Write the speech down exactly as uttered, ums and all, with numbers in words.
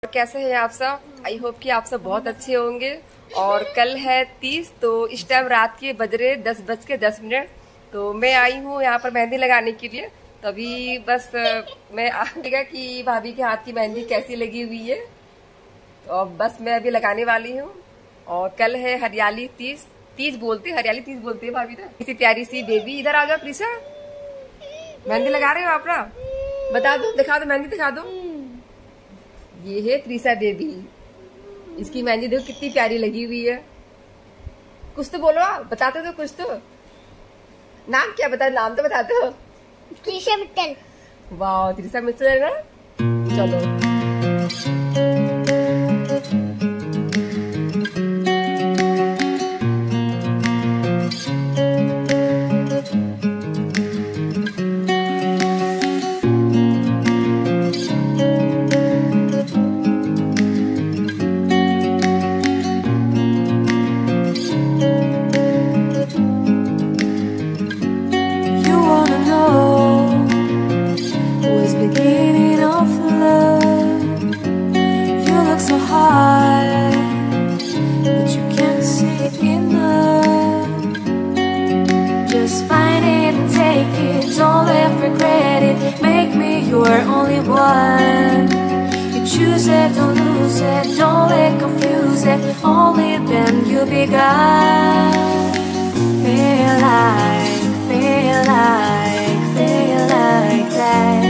कैसे हैं आप सब? आई होप कि आप सब बहुत अच्छे होंगे। और कल है तीस, तो इस टाइम रात के बज रहे दस बज के दस मिनट। तो मैं आई हूँ यहाँ पर मेहंदी लगाने के लिए। तभी बस मैं आएगा कि भाभी के हाथ की मेहंदी कैसी लगी हुई है। तो बस मैं अभी लगाने वाली हूँ। और कल है हरियाली तीज। तीज बोलते हरियाली तीज बोलते है भाभी ना। इसी प्यारी सी बेबी, इधर आ जाओ प्रीशा। मेहंदी लगा रहे हो आप ना? बता दो, दिखा दो, मेहंदी दिखा दो। ये है प्रीशा बेबी। इसकी मेहंदी देखो कितनी प्यारी लगी हुई है। कुछ तो बोलो, बताते तो कुछ तो। नाम क्या बता, नाम तो बताते हो। त्रिशा मित्तल। वाह, त्रिशा मित्तल है ना। चलो you're only one. You choose it, don't lose it, don't let confuse it. Only then you begun. Feel like, feel like, feel like that.